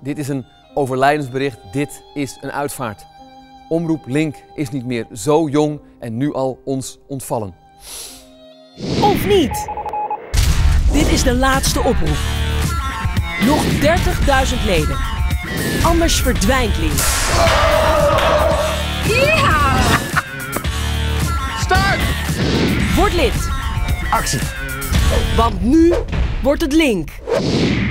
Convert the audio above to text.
Dit is een overlijdensbericht, dit is een uitvaart. Omroep Link is niet meer zo jong en nu al ons ontvallen. Of niet? Dit is de laatste oproep. Nog 30.000 leden. Anders verdwijnt Link. Ja! Start! Word lid. Actie. Want nu wordt het Link.